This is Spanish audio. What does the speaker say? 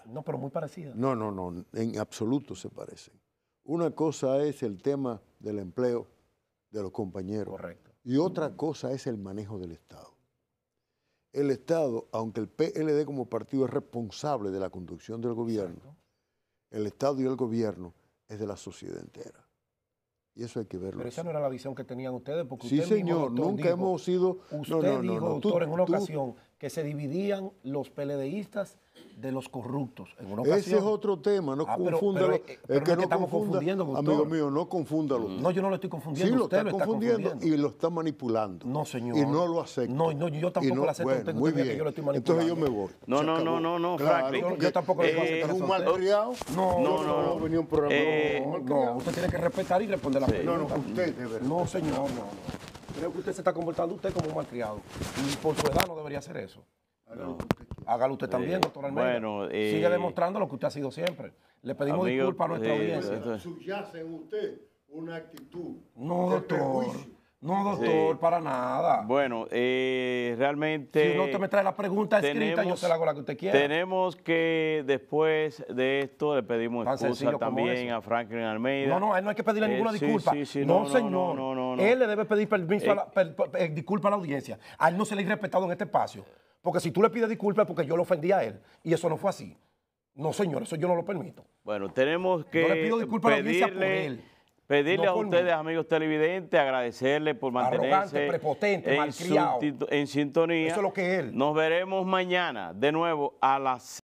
No, pero muy parecida. No, en absoluto se parecen. Una cosa es el tema del empleo de los compañeros. Correcto. Y otra cosa es el manejo del Estado. El Estado, aunque el PLD como partido es responsable de la conducción del gobierno, exacto, el Estado y el gobierno es de la sociedad entera. Y eso hay que verlo. Pero esa no era la visión que tenían ustedes, porque sí, usted señor, mismo, nunca dijo, hemos sido... Usted dijo, doctor, en una ocasión que se dividían los PLDistas de los corruptos. En una ocasión. Ese es otro tema, no confúndalo. Pero no estamos confundiendo, doctor. Amigo mío, no confúndalo. No, yo no lo estoy confundiendo. Sí, usted lo está confundiendo y lo está manipulando. No, señor. Y no lo acepto. No, yo tampoco lo acepto. Bueno, muy bien. Que yo lo estoy manipulando. Entonces yo me voy. No, claro, Franklin. Yo tampoco lo puedo aceptar. ¿Es un malcriado? No. Venía un programa. No, usted tiene que respetar y responder la pregunta. No, usted, de verdad. No, señor, no. Creo que usted se está comportando usted como un malcriado. Y por su edad no debería hacer eso. Hágalo usted también, doctor Almeida. Bueno, sigue demostrando lo que usted ha sido siempre. Le pedimos disculpas a nuestra audiencia. Subyace en usted una actitud. No, doctor. No, doctor, para nada. Bueno, realmente... Si no te me trae la pregunta escrita, yo se la hago la que usted quiera. Tenemos que, después de esto, le pedimos excusa también a Franklin Almeida. No, a él no hay que pedirle ninguna disculpa. No, señor. No. Él le debe pedir permiso disculpa a la audiencia. A él no se le ha irrespetado en este espacio. Porque si tú le pides disculpas es porque yo lo ofendí a él. Y eso no fue así. No, señor, eso yo no lo permito. Bueno, tenemos que yo le pido disculpas a la audiencia por él. Pedirle a ustedes, amigos televidentes, agradecerles por mantenerse arrogante, prepotente, malcriado, en sintonía. Eso es lo que es él. Nos veremos mañana de nuevo a las